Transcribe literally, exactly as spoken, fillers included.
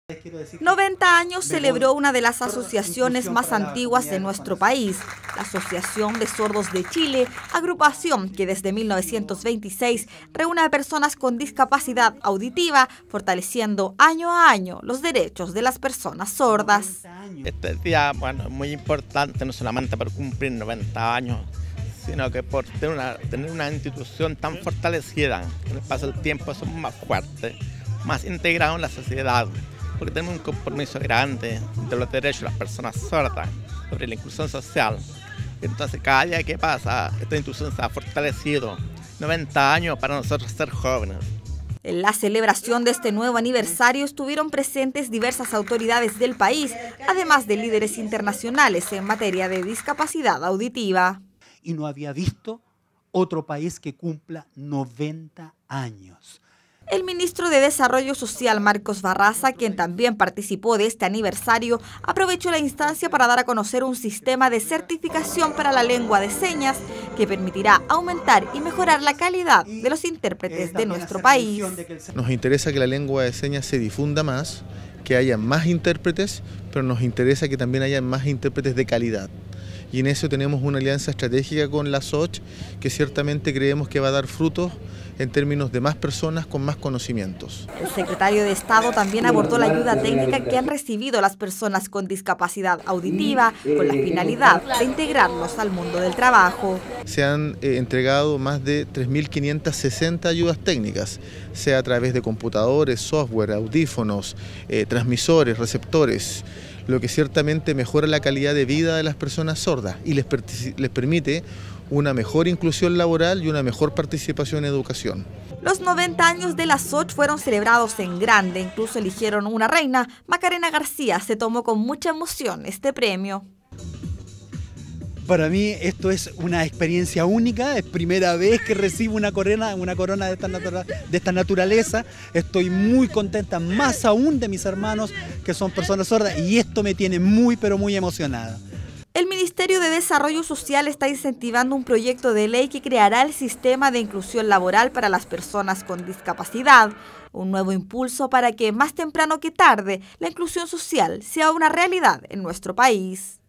noventa años celebró una de las asociaciones más antiguas de nuestro país, la Asociación de Sordos de Chile, agrupación que desde mil novecientos veintiséis reúne a personas con discapacidad auditiva, fortaleciendo año a año los derechos de las personas sordas. Este día, bueno, es muy importante no solamente por cumplir noventa años, sino que por tener una, tener una institución tan fortalecida, que en el paso del tiempo somos más fuertes, más integrados en la sociedad, porque tenemos un compromiso grande de los derechos de las personas sordas, sobre la inclusión social. Entonces cada día que pasa, esta institución se ha fortalecido. noventa años para nosotros ser jóvenes. En la celebración de este nuevo aniversario estuvieron presentes diversas autoridades del país, además de líderes internacionales en materia de discapacidad auditiva. Y no había visto otro país que cumpla noventa años. El ministro de Desarrollo Social, Marcos Barraza, quien también participó de este aniversario, aprovechó la instancia para dar a conocer un sistema de certificación para la lengua de señas que permitirá aumentar y mejorar la calidad de los intérpretes de nuestro país. Nos interesa que la lengua de señas se difunda más, que haya más intérpretes, pero nos interesa que también haya más intérpretes de calidad. Y en eso tenemos una alianza estratégica con la S O C, que ciertamente creemos que va a dar frutos en términos de más personas con más conocimientos. El secretario de Estado también abordó la ayuda técnica que han recibido las personas con discapacidad auditiva con la finalidad de integrarlos al mundo del trabajo. Se han eh, entregado más de tres mil quinientas sesenta ayudas técnicas, sea a través de computadores, software, audífonos, eh, transmisores, receptores, lo que ciertamente mejora la calidad de vida de las personas sordas y les, les permite una mejor inclusión laboral y una mejor participación en educación. Los noventa años de la S O C fueron celebrados en grande, incluso eligieron una reina. Macarena García se tomó con mucha emoción este premio. Para mí esto es una experiencia única, es primera vez que recibo una corona, una corona de esta, natura, de esta naturaleza. Estoy muy contenta, más aún de mis hermanos que son personas sordas, y esto me tiene muy pero muy emocionada. El Ministerio de Desarrollo Social está incentivando un proyecto de ley que creará el sistema de inclusión laboral para las personas con discapacidad, un nuevo impulso para que más temprano que tarde la inclusión social sea una realidad en nuestro país.